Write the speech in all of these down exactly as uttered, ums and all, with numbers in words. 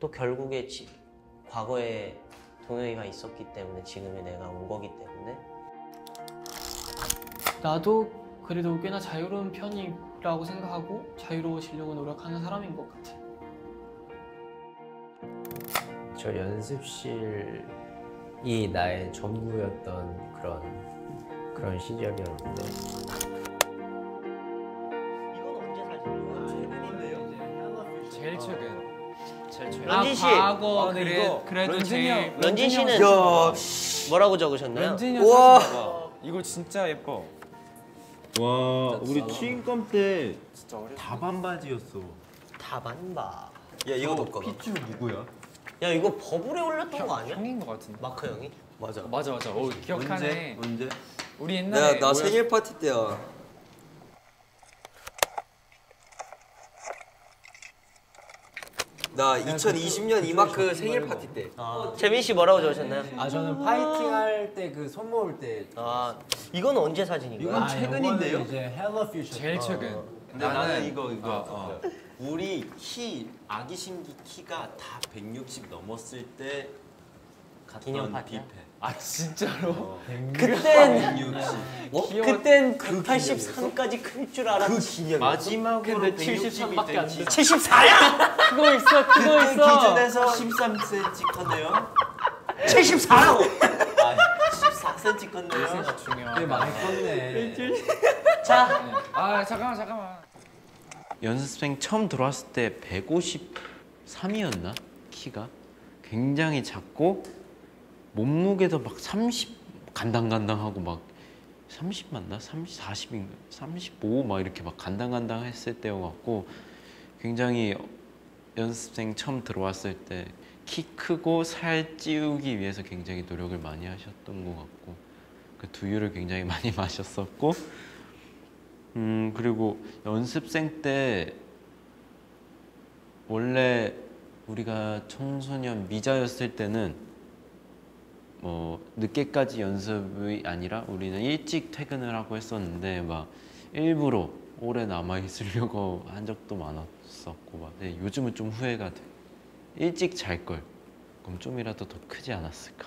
또 결국에 지, 과거에 동영이가 있었기 때문에 지금의 내가 온 거기 때문에 나도 그래도 꽤나 자유로운 편이라고 생각하고 자유로워지려고 노력하는 사람인 것 같아. 저 연습실이 나의 전부였던 그런 그런 시절이었는데. 이건 언제 사진이에요? 제일 최근. 제일 최근. 런진 씨! 아, 과거 아, 네, 그래, 이거 그래도 런쥔이 제일 형. 런진 씨는 야, 뭐라고 적으셨나요? 런쥔이 형 우와. 사진 봐봐. 이거 진짜 예뻐. 와 우리 추인검 때 진짜 어려. 다반바지였어. 다반바. 야 이거 너 거다. 피쭈 누구야? 야 이거 버블에 올렸던 거 아니야? 형인 것 같은데. 마크 형이? 맞아. 맞아 맞아. 오 기억하네. 언제? 언제? 우리 옛날에 내가 나 모였- 생일 파티 때야. 나 이천이십 년 이마크 생일 파티 때. 아, 재민 씨 뭐라고 적으셨나요? 아 저는 파이팅 할 때 그 손 모을 때. 아 이건 언제 사진인가요? 이건 최근인데요? 요거는 이제 헬로 퓨처. 제일 최근. 근데 나는, 이거 이거. 어, 어. 우리 키 아기 신기 키가 다 백육십 넘었을 때 기념 갔던 파티야? 뷔페. 아 진짜로? 어. 그땐 백육십. 어? 귀여워. 그땐 백팔십삼까지 클 줄 알았지. 그 마지막으로 근데 백육십이 칠십삼밖에 안 돼. 된지 칠십사야? 그거 있어, 그거 그 있어. 기준에서 십삼 센티미터 컸네요. 칠십사라고! 아, 십사 센티미터 컸네요. 요새가 중요하다. 꽤 많이 컸네. 자, 아 잠깐만 잠깐만. 연습생 처음 들어왔을 때 백오십삼이었나? 키가 굉장히 작고 몸무게도 막 삼십 간당간당하고 막 삼십 맞나? 삼십, 사십인가? 삼십오 막 이렇게 막 간당간당 했을 때여갖고 굉장히 연습생 처음 들어왔을 때 키 크고 살 찌우기 위해서 굉장히 노력을 많이 하셨던 것 같고 그 두유를 굉장히 많이 마셨었고 음 그리고 연습생 때 원래 우리가 청소년 미자였을 때는 뭐 늦게까지 연습이 아니라 우리는 일찍 퇴근을 하고 했었는데 막 일부러 오래 남아 있으려고 한 적도 많았었고 막 근데 요즘은 좀 후회가 돼. 일찍 잘 걸. 그럼 좀이라도 더 크지 않았을까.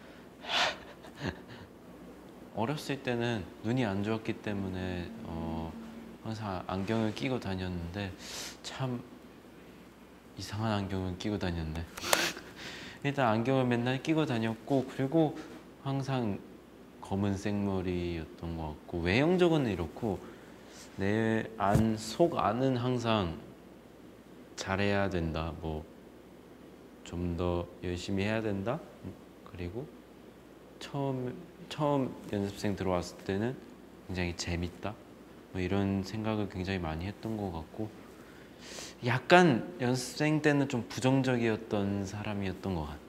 어렸을 때는 눈이 안 좋았기 때문에 어, 항상 안경을 끼고 다녔는데 참 이상한 안경을 끼고 다녔네. 일단 안경을 맨날 끼고 다녔고 그리고 항상 검은 생머리였던 것 같고 외형적으로는 이렇고 내 안 속 안은 항상 잘해야 된다. 뭐 좀 더 열심히 해야 된다. 그리고 처음 처음 연습생 들어왔을 때는 굉장히 재밌다. 뭐 이런 생각을 굉장히 많이 했던 것 같고 약간 연습생 때는 좀 부정적이었던 사람이었던 것 같아.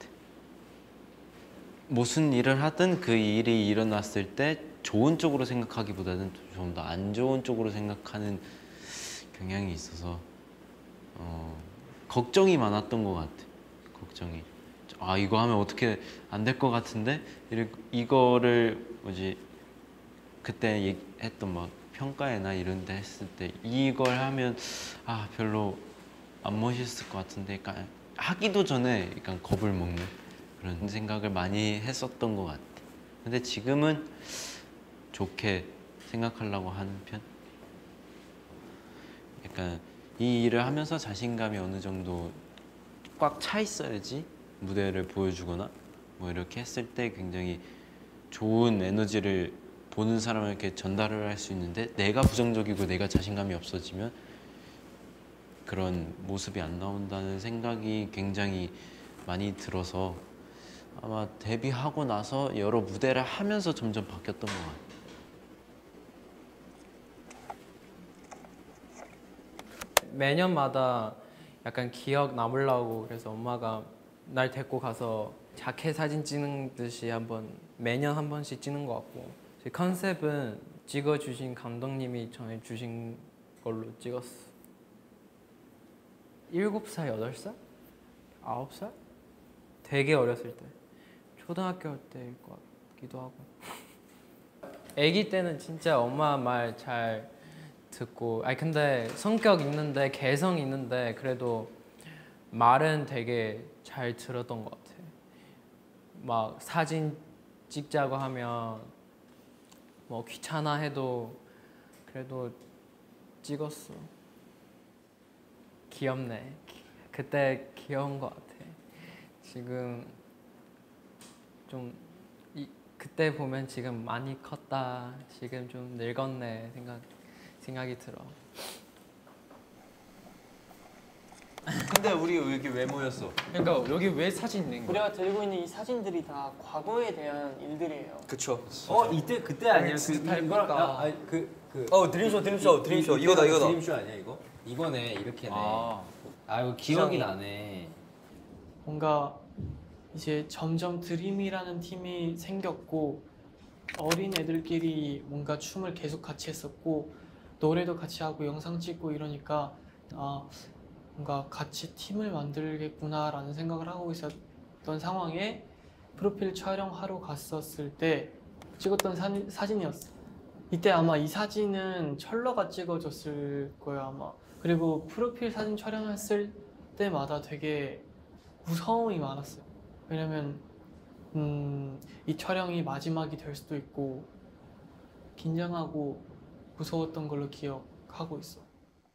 무슨 일을 하든 그 일이 일어났을 때 좋은 쪽으로 생각하기보다는 좀 더 안 좋은 쪽으로 생각하는 경향이 있어서 어, 걱정이 많았던 것 같아. 걱정이. 아 이거 하면 어떻게 안 될 것 같은데 이거를 뭐지 그때 했던 막 평가회나 이런 데 했을 때 이걸 하면 아 별로 안 멋있을 것 같은데 그러니까 하기도 전에 약간 겁을 먹는 그런 생각을 많이 했었던 것 같아. 근데 지금은 좋게 생각하려고 하는 편. 약간 이 일을 하면서 자신감이 어느 정도 꽉 차 있어야지 무대를 보여주거나 뭐 이렇게 했을 때 굉장히 좋은 에너지를 보는 사람에게 전달을 할 수 있는데 내가 부정적이고 내가 자신감이 없어지면 그런 모습이 안 나온다는 생각이 굉장히 많이 들어서 아마 데뷔하고 나서 여러 무대를 하면서 점점 바뀌었던 것 같아요. 매년마다 약간 기억 남으려고 그래서 엄마가 날 데리고 가서 자켓 사진 찍는 듯이 한번 매년 한 번씩 찍는 것 같고 제 컨셉은 찍어주신 감독님이 정해주신 걸로 찍었어. 일곱 살, 여덟 살? 아홉 살? 되게 어렸을 때 초등학교 때일 것 같기도 하고 아기 때는 진짜 엄마 말 잘 듣고 아니 근데 성격 있는데 개성 있는데 그래도 말은 되게 잘 들었던 것 같아. 막 사진 찍자고 하면 뭐 귀찮아 해도 그래도 찍었어. 귀엽네. 그때 귀여운 것 같아. 지금 좀 이, 그때 보면 지금 많이 컸다. 지금 좀 늙었네 생각 생각이 들어. 근데 우리 여기 왜 모였어? 그러니까 여기 왜 사진 있는 거야? 우리가 들고 있는 이 사진들이 다 과거에 대한 일들이에요. 그쵸. 어 이때 그때 아니야? 그 비슷할 이거랑 거다. 아, 아니, 그 그. 어 드림쇼 드림쇼 드림쇼 이거다 이때가 이거다. 드림쇼 아니야 이거? 이거네 이렇게네. 아, 아, 이거 기억이 나네. 뭔가 이제 점점 드림이라는 팀이 생겼고 어린 애들끼리 뭔가 춤을 계속 같이 했었고 노래도 같이 하고 영상 찍고 이러니까 아 뭔가 같이 팀을 만들겠구나라는 생각을 하고 있었던 상황에 프로필 촬영하러 갔었을 때 찍었던 사, 사진이었어. 이때 아마 이 사진은 철러가 찍어줬을 거야 아마. 그리고 프로필 사진 촬영했을 때마다 되게 무서움이 많았어요. 왜냐면 음, 이 촬영이 마지막이 될 수도 있고 긴장하고 무서웠던 걸로 기억하고 있어.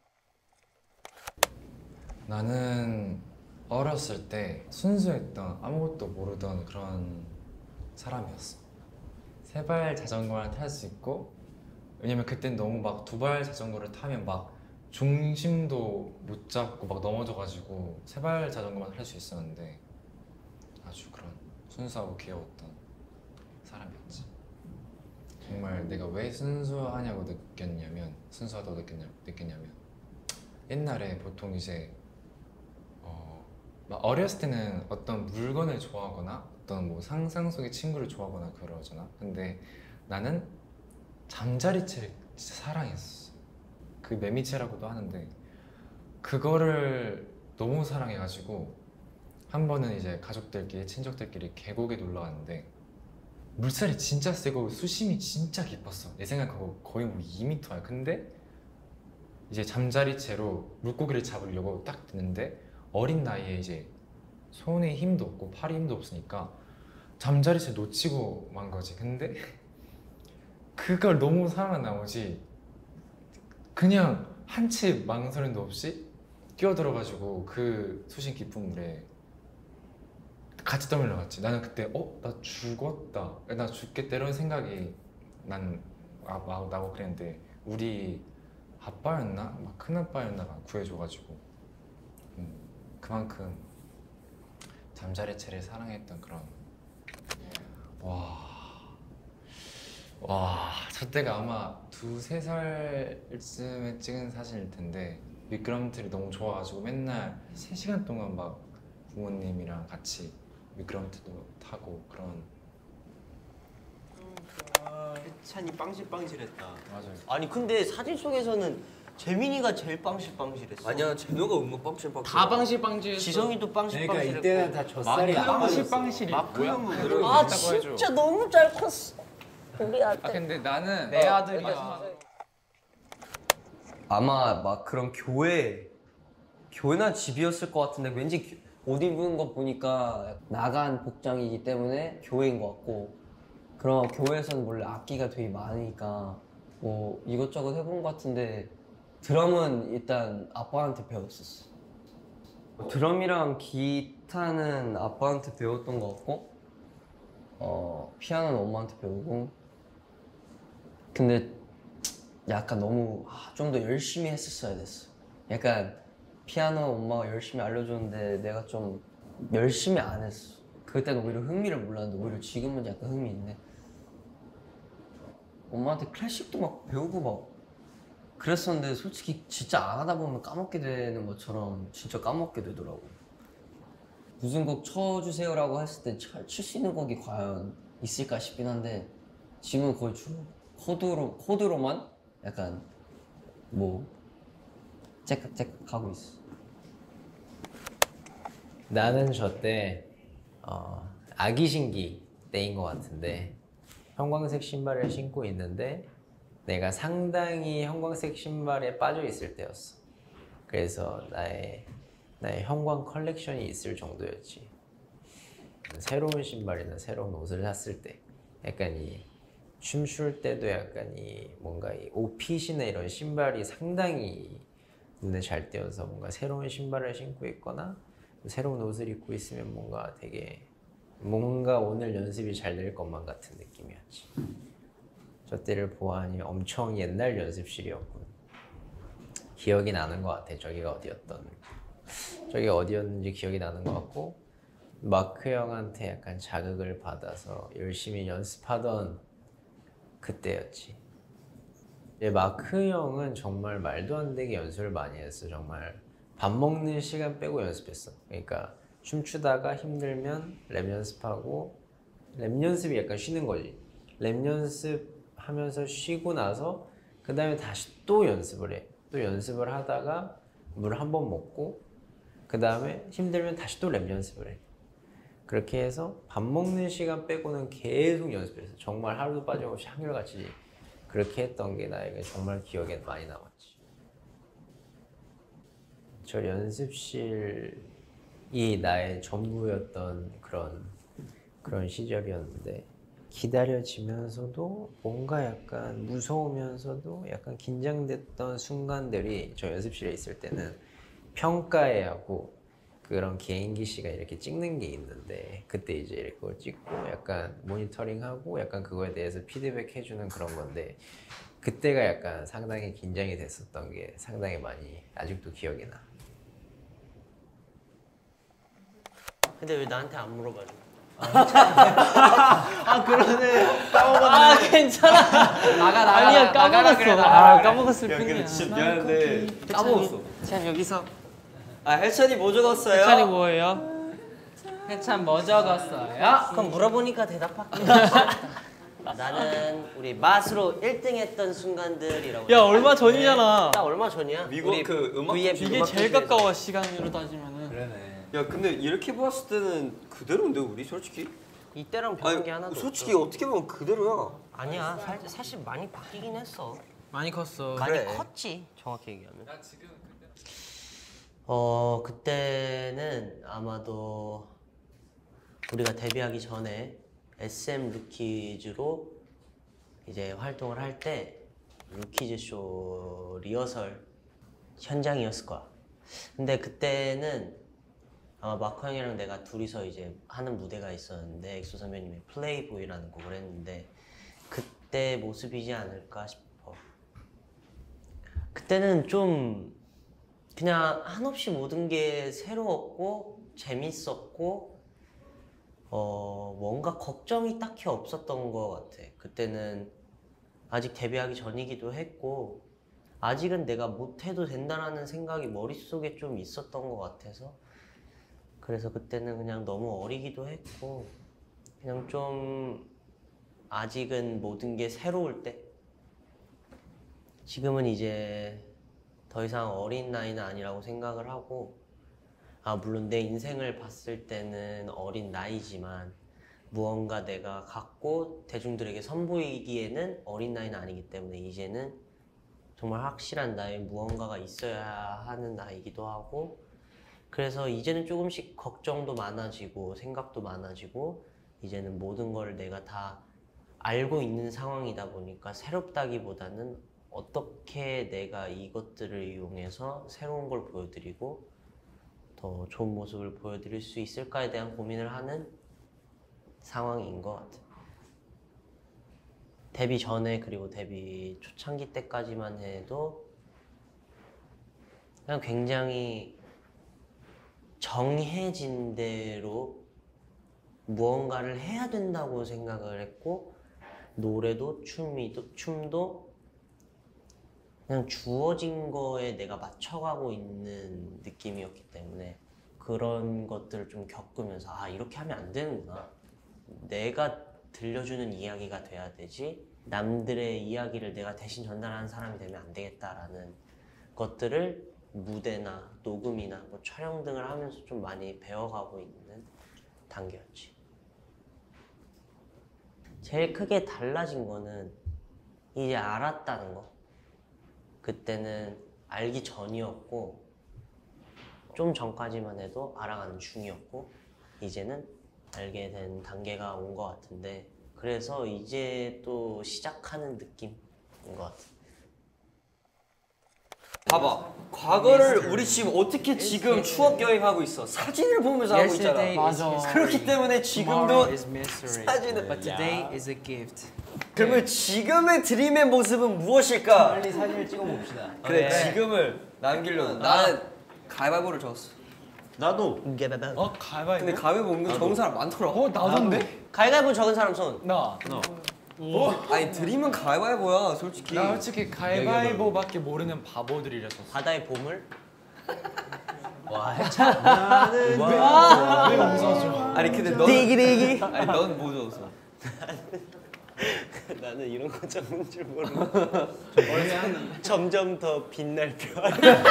나는 어렸을 때 순수했던 아무것도 모르던 그런 사람이었어. 세발 자전거를 탈 수 있고, 왜냐면 그땐 너무 막 두발 자전거를 타면 막 중심도 못 잡고 막 넘어져가지고 세발 자전거만 탈 수 있었는데 아주 그런 순수하고 귀여웠던 사람이었지. 정말 내가 왜 순수하냐고 느꼈냐면 순수하다고 느꼈냐, 느꼈냐면 옛날에 보통 이제 어, 막 어렸을 때는 어떤 물건을 좋아하거나 어떤 뭐 상상 속의 친구를 좋아하거나 그러잖아. 근데 나는 잠자리채를 진짜 사랑했어. 그 매미채라고도 하는데 그거를 너무 사랑해가지고 한 번은 이제 가족들끼리 친척들끼리 계곡에 놀러 갔는데 물살이 진짜 세고 수심이 진짜 깊었어. 내 생각 그거 거의 뭐 이 미터야. 근데 이제 잠자리채로 물고기를 잡으려고 딱 드는데 어린 나이에 이제 손에 힘도 없고 팔에 힘도 없으니까 잠자리채 놓치고 만 거지. 근데 그걸 너무 사랑한 나머지 그냥 한 채 망설임도 없이 뛰어들어가지고 그 수심 깊은 물에 같이 떠밀려 갔지. 나는 그때 어? 나 죽었다, 나 죽겠다 이런 생각이 난 아, 막 나고 그랬는데 우리 아빠였나? 막 큰아빠였나가 구해줘가지고 음, 그만큼 잠자리채를 사랑했던 그런 와, 와, 저 때가 아마 두세 살쯤에 찍은 사진일 텐데 미끄럼틀이 너무 좋아가지고 맨날 세 시간 동안 막 부모님이랑 같이 미끄럼틀도 타고 그런. 해찬이 빵실빵실했다. 맞아요. 아니 근데 사진 속에서는 재민이가 제일 빵실빵실했어. 아니야 재노가 은근 빵실빵실. 다 방실방실. 지성이도 그러니까 빵실빵실했고. 이때는 다 젖살이 안 방실 빠졌어. 방실이 뭐야? 마크형은 아 진짜 너무 잘 컸어. 우리 아 아들. 근데 나는 내 아들이야. 아마 막 그런 교회 교회나 집이었을 것 같은데 왠지 기- 옷 입은 거 보니까 나간 복장이기 때문에 교회인 것 같고, 그럼 교회에서는 원래 악기가 되게 많으니까 뭐 이것저것 해본 것 같은데 드럼은 일단 아빠한테 배웠었어. 드럼이랑 기타는 아빠한테 배웠던 것 같고, 어 피아노는 엄마한테 배우고. 근데 약간 너무 아, 좀 더 열심히 했었어야 됐어. 약간 피아노 엄마가 열심히 알려줬는데 내가 좀 열심히 안 했어. 그때는 오히려 흥미를 몰랐는데 오히려 지금은 약간 흥미 있네. 엄마한테 클래식도 막 배우고 막 그랬었는데 솔직히 진짜 안 하다 보면 까먹게 되는 것처럼 진짜 까먹게 되더라고. 무슨 곡 쳐주세요라고 했을 때 칠 수 있는 곡이 과연 있을까 싶긴 한데 지금은 거의 주로 코드로, 코드로만 약간 뭐 째깍째깍 하고 있어. 나는 저때 어, 아기신기 때인 것 같은데 형광색 신발을 신고 있는데 내가 상당히 형광색 신발에 빠져 있을 때였어. 그래서 나의 나의 형광 컬렉션이 있을 정도였지. 새로운 신발이나 새로운 옷을 샀을 때 약간 이 춤출 때도 약간 이 뭔가 이 옷핏이나 이런 신발이 상당히 눈에 잘 띄어서 뭔가 새로운 신발을 신고 있거나 새로운 옷을 입고 있으면 뭔가 되게 뭔가 오늘 연습이 잘 될 것만 같은 느낌이었지. 저 때를 보아하니 엄청 옛날 연습실이었군. 기억이 나는 것 같아. 저기가 어디였던 저기가 어디였는지 기억이 나는 것 같고 마크 형한테 약간 자극을 받아서 열심히 연습하던 그때였지. 마크 형은 정말 말도 안 되게 연습을 많이 했어. 정말 밥 먹는 시간 빼고 연습했어. 그러니까 춤추다가 힘들면 랩 연습하고 랩 연습이 약간 쉬는 거지. 랩 연습하면서 쉬고 나서 그 다음에 다시 또 연습을 해. 또 연습을 하다가 물 한 번 먹고 그 다음에 힘들면 다시 또 랩 연습을 해. 그렇게 해서 밥 먹는 시간 빼고는 계속 연습했어. 정말 하루도 빠짐없이 한결같이 그렇게 했던 게 나에게 정말 기억에 많이 남았지. 저 연습실이 나의 전부였던 그런 그런 시절이었는데 기다려지면서도 뭔가 약간 무서우면서도 약간 긴장됐던 순간들이 저 연습실에 있을 때는 평가회 하고 그런 개인기 시간 이렇게 찍는 게 있는데 그때 이제 이렇게 그걸 찍고 약간 모니터링하고 약간 그거에 대해서 피드백 해주는 그런 건데 그때가 약간 상당히 긴장이 됐었던 게 상당히 많이 아직도 기억이 나. 근데 왜 나한테 안 물어봐줘? 아 그러네. 까먹었네. 아 괜찮아. 나가 나가 아니야 나가, 나가라 그래, 까먹었어. 나가라 아 그래. 까먹었을 야, 근데 뿐이야. 진짜 미안한데 까먹었어. 참 여기서 아 헬찬이 뭐 적었어요? 해찬이 뭐예요? 해찬 뭐 적었어요? 그럼 물어보니까 대답할게. 나는 우리 맛으로 일 등 했던 순간들이라고. 야 얼마 전이잖아. 나 얼마 전이야? 미국 우리 그 음악 브이에프 이게 음악 제일 퀴즈에서. 가까워 시간으로 따지면은. 그러네. 야 근데 이렇게 봤을 때는 그대로인데 우리 솔직히? 이때랑 변한 아니 게 하나도 솔직히 없어. 어떻게 보면 그대로야. 아니야 살, 사실 많이 바뀌긴 했어. 많이 컸어. 많이 그래. 컸지 정확히 얘기하면. 어 그때는 아마도 우리가 데뷔하기 전에 에스엠 루키즈로 이제 활동을 할 때 루키즈 쇼 리허설 현장이었을 거야. 근데 그때는 아마 마코 형이랑 내가 둘이서 이제 하는 무대가 있었는데 엑소 선배님의 플레이보이라는 곡을 했는데 그때 모습이지 않을까 싶어. 그때는 좀 그냥 한없이 모든 게 새로웠고 재밌었고 어 뭔가 걱정이 딱히 없었던 것 같아. 그때는 아직 데뷔하기 전이기도 했고 아직은 내가 못해도 된다라는 생각이 머릿속에 좀 있었던 것 같아서 그래서 그때는 그냥 너무 어리기도 했고 그냥 좀 아직은 모든 게 새로울 때 지금은 이제 더 이상 어린 나이는 아니라고 생각을 하고 아 물론 내 인생을 봤을 때는 어린 나이지만 무언가 내가 갖고 대중들에게 선보이기에는 어린 나이는 아니기 때문에 이제는 정말 확실한 나의 무언가가 있어야 하는 나이기도 하고 그래서 이제는 조금씩 걱정도 많아지고 생각도 많아지고 이제는 모든 걸 내가 다 알고 있는 상황이다 보니까 새롭다기보다는 어떻게 내가 이것들을 이용해서 새로운 걸 보여드리고 더 좋은 모습을 보여드릴 수 있을까에 대한 고민을 하는 상황인 것 같아. 데뷔 전에 그리고 데뷔 초창기 때까지만 해도 그냥 굉장히 정해진 대로 무언가를 해야 된다고 생각을 했고 노래도 춤이도 춤도 그냥 주어진 거에 내가 맞춰가고 있는 느낌이었기 때문에 그런 것들을 좀 겪으면서 아 이렇게 하면 안 되는구나. 내가 들려주는 이야기가 돼야 되지 남들의 이야기를 내가 대신 전달하는 사람이 되면 안 되겠다라는 것들을 무대나 녹음이나 뭐 촬영 등을 하면서 좀 많이 배워가고 있는 단계였지. 제일 크게 달라진 거는 이제 알았다는 거. 그때는 알기 전이었고 좀 전까지만 해도 알아가는 중이었고 이제는 알게 된 단계가 온 것 같은데 그래서 이제 또 시작하는 느낌인 것 같아. 봐봐. 과거를 우리 지금 어떻게 지금 추억 여행하고 있어? 사진을 보면서 하고 있잖아. Yesterday is history. 그렇기 때문에 Tomorrow 지금도 is mystery. 사진을 But today is a gift. 그러면 지금의 드림의 모습은 무엇일까? 빨리 사진을 찍어 봅시다. 그래 지금을 남기려고. 나는 가위바위보를 적었어. 나도. 어 가위바위보. 근데 가위바위보 은근 적은 사람 많더라. 어 나던데? 가위바위보 적은 사람 손. 나. 아니 드림은 가위바위보야 솔직히. 나 솔직히 가위바위보밖에 모르는 바보들이라서. 바다의 보물. 와 나는 왜 웃어줘? 아니 근데 너 디기디기. 아니 넌 뭐 적었어? 나는 이런 거 적은 줄 모르고 점점 더 빛날 별.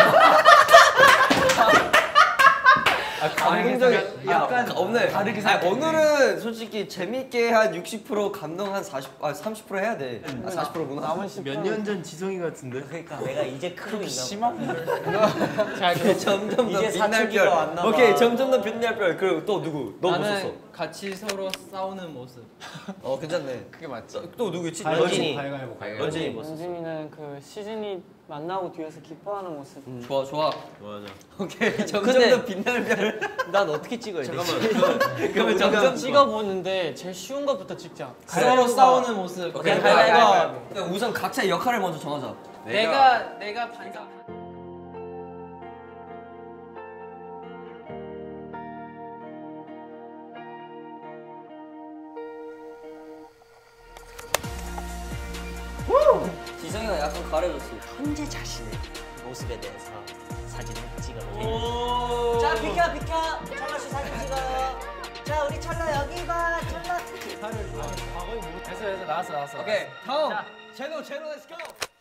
감동적인. 약간 아, 오늘 다르게 아니, 생각했네. 오늘은 솔직히 재밌게 한 육십 퍼센트 감동 한 사십 아 삼십 퍼센트 해야 돼. 아 사십 퍼센트구나. 남은 십 몇 년 전 지성이 같은데. 그러니까 내가 이제 크루인가 심한 걸. 자, 그 점점 더 이제 빛날 사춘기가 별. 왔나 봐. 오케이, 점점 더 빛날 별. 그리고 또 누구? 너 뭐 썼어? 나는 같이 서로 싸우는 모습. 어, 괜찮네. 그게 맞지. 또, 또 누구 있지? 가연진이. 가위바위보 가위바위보. 런쥔이 뭐 썼어? 원진이는 그 시즌이 만나고 뒤에서 기뻐하는 모습. 좋아, 좋아. 맞아. 오케이, 점점 근데- 더 빛날 별. 난 어떻게 찍어야 돼? 잠깐만. 그러면 점점 점점 찍어보는데 제일 쉬운 것부터 찍자. 서로 싸우는 모습. 오케이, 가위바위보. 가위바위보. 근데 우선 각자의 역할을 먼저 정하자. 내가 내가 반사. 지성이가 약간 가려졌어. 현재 자신의 모습에 대해서 사진을 찍어볼게. 자 비켜 비켜. 철러 씨 사진 찍어요. 자 우리 철러 여기 봐. 철러. 됐어 됐어 나왔어 나왔어. 오케이, 다음. 제노, 제노, 렛츠 고!